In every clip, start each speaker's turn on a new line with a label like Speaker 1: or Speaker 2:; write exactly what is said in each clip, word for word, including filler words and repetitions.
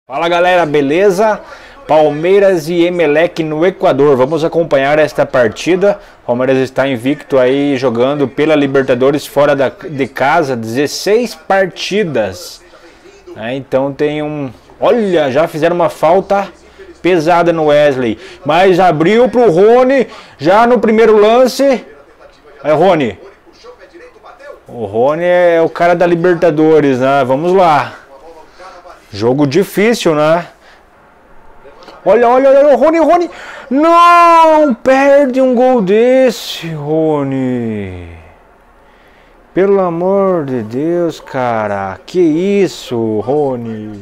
Speaker 1: Fala galera, beleza? Palmeiras e Emelec no Equador. Vamos acompanhar esta partida. Palmeiras está invicto aí jogando pela Libertadores fora da, de casa, dezesseis partidas. É, então tem um... Olha, já fizeram uma falta pesada no Wesley. Mas abriu pro Rony, já no primeiro lance. É Rony. O Rony é o cara da Libertadores, né? Vamos lá. Jogo difícil, né? Olha, olha, olha, o Rony, Rony. Não! Perde um gol desse, Rony. Pelo amor de Deus, cara. Que isso, Rony.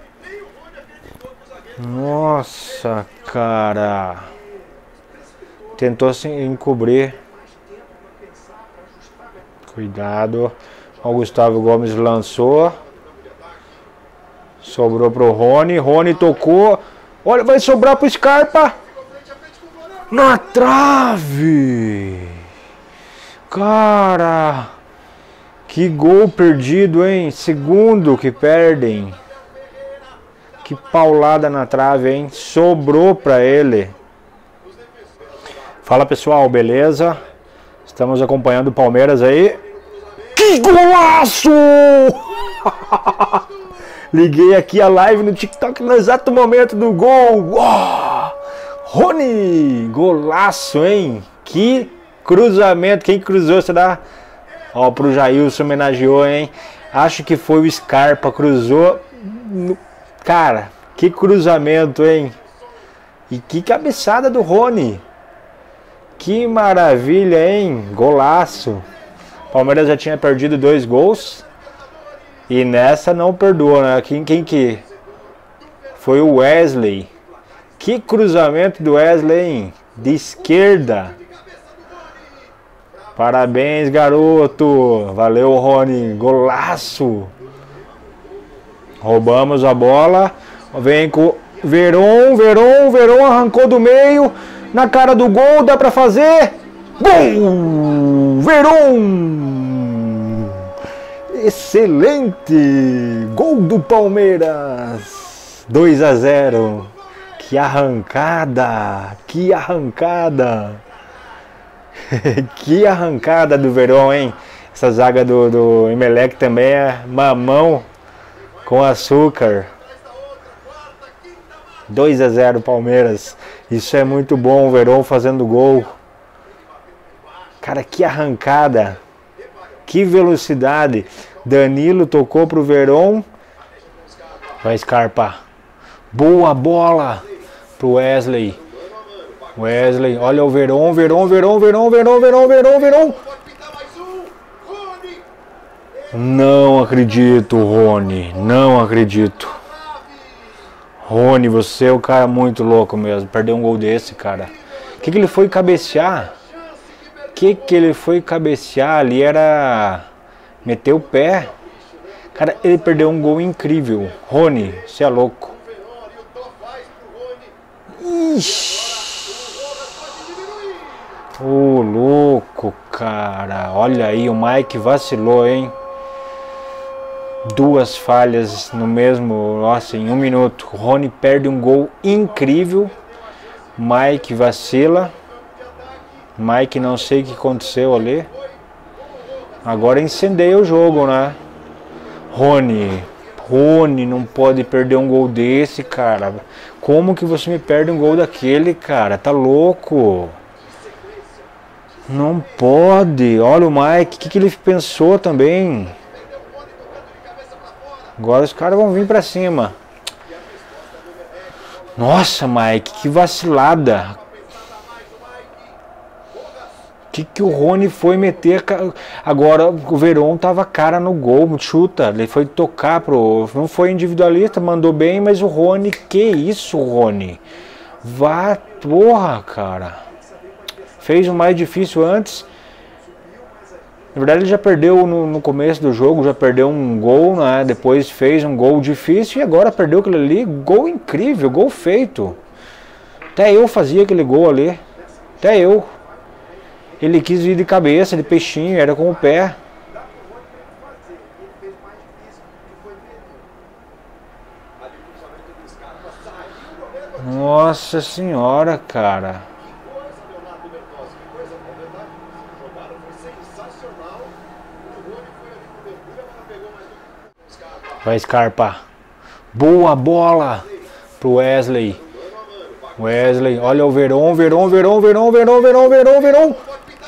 Speaker 1: Nossa, cara. Tentou se encobrir. Cuidado. O Gustavo Gomes lançou. Sobrou pro Rony. Rony tocou. Olha, vai sobrar pro Scarpa. Na trave. Cara. Que gol perdido, hein? Segundo que perdem. Que paulada na trave, hein? Sobrou pra ele. Fala pessoal, beleza? Estamos acompanhando o Palmeiras aí. Que golaço! Liguei aqui a live no TikTok no exato momento do gol. Uau! Rony! Golaço, hein? Que cruzamento. Quem cruzou será? Ó, pro Jailson homenageou, hein? Acho que foi o Scarpa. Cruzou. Cara, que cruzamento, hein? E que cabeçada do Rony. Que maravilha, hein? Golaço. Palmeiras já tinha perdido dois gols. E nessa não perdoa, né? Quem, quem que foi o Wesley? Que cruzamento do Wesley, hein? De esquerda. Parabéns, garoto. Valeu, Rony. Golaço. Roubamos a bola. Vem com Veron, Veron, Veron arrancou do meio. Na cara do gol, dá pra fazer. Gol! Veron! Excelente! Gol do Palmeiras! dois a zero. Que arrancada! Que arrancada! Que arrancada do Verón, hein? Essa zaga do, do Emelec também é mamão com açúcar. dois a zero Palmeiras. Isso é muito bom, o Verón fazendo gol. Cara, que arrancada! Que velocidade! Danilo tocou pro Veron. Vai Scarpa. Boa bola pro Wesley. Wesley, olha o Veron, Veron, Veron, Veron, Veron, Veron, Veron, Veron. Não acredito, Rony. Não acredito. Rony, você é um cara muito louco mesmo. Perdeu um gol desse, cara. O que, que ele foi cabecear? O que, que ele foi cabecear ali? Era meter o pé. Cara, ele perdeu um gol incrível. Rony, você é louco. Ixi. Ô, louco, cara. Olha aí, o Mike vacilou, hein? Duas falhas no mesmo... Nossa, em um minuto. O Rony perde um gol incrível. Mike vacila. Mike, não sei o que aconteceu ali. Agora incendeia o jogo, né? Rony. Rony, não pode perder um gol desse, cara. Como que você me perde um gol daquele, cara? Tá louco. Não pode. Olha o Mike. O que, que ele pensou também? Agora os caras vão vir pra cima. Nossa, Mike. Que vacilada. Que que o Rony foi meter? Agora o Veron tava cara no gol, chuta, ele foi tocar pro... Não foi individualista, mandou bem, mas o Rony, que isso, Rony? Vá, porra, cara. Fez o mais difícil antes. Na verdade ele já perdeu no, no começo do jogo, já perdeu um gol, né? Depois fez um gol difícil e agora perdeu aquele ali. Gol incrível, gol feito. Até eu fazia aquele gol ali. Até eu. Ele quis ir de cabeça, de peixinho, era com o pé. Nossa senhora, cara. Vai, Scarpa. Boa bola pro Wesley. Wesley, olha o Veron, Veron, Veron, Veron, Veron, Veron, Veron, Veron.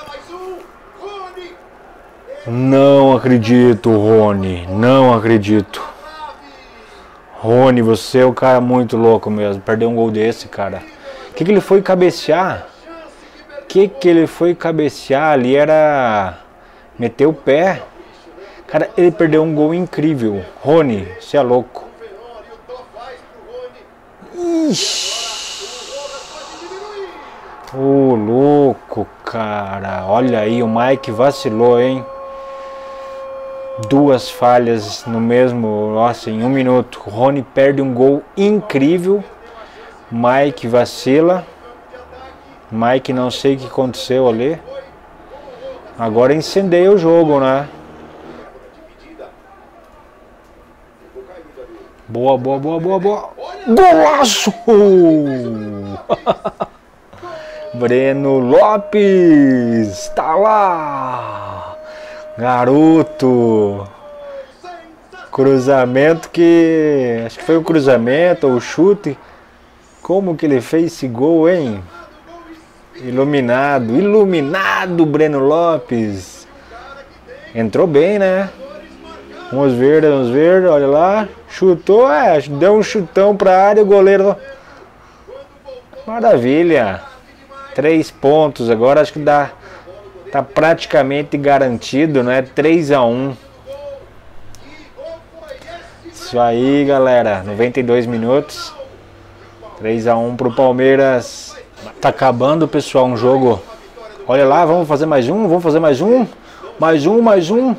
Speaker 1: Não acredito, Rony. Não acredito. Rony, você é um cara muito louco mesmo. Perdeu um gol desse, cara. O que, que ele foi cabecear? O que, que ele foi cabecear ali? Era meter o pé. Cara, ele perdeu um gol incrível. Rony, você é louco. Ixi. Ô, oh, louco, cara. Olha aí, o Mike vacilou, hein? Duas falhas no mesmo... Nossa, em um minuto. O Rony perde um gol incrível. Mike vacila. Mike, não sei o que aconteceu ali. Agora incendeia o jogo, né? Boa, boa, boa, boa, boa. Golaço! Breno Lopes. Tá lá. Garoto. Cruzamento que... Acho que foi um cruzamento ou chute. Como que ele fez esse gol, hein? Iluminado. Iluminado, Breno Lopes. Entrou bem, né? Vamos ver, vamos ver. Olha lá. Chutou, é. Deu um chutão pra área. O goleiro... Maravilha. Três pontos. Agora acho que dá... Tá praticamente garantido, né? três a um. Isso aí, galera. noventa e dois minutos. três a um pro Palmeiras. Tá acabando, pessoal, um jogo. Olha lá, vamos fazer mais um. Vamos fazer mais um. Mais um, mais um.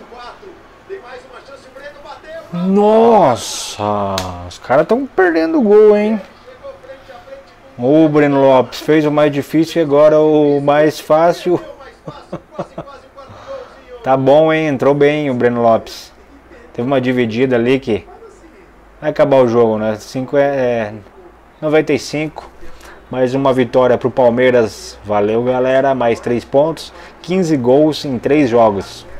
Speaker 1: Nossa. Os caras estão perdendo o gol, hein? O Breno Lopes fez o mais difícil e agora o mais fácil. Tá bom, hein? Entrou bem o Breno Lopes. Teve uma dividida ali que vai acabar o jogo, né? cinco é, é noventa e cinco. Mais uma vitória pro Palmeiras. Valeu, galera. Mais três pontos. quinze gols em três jogos.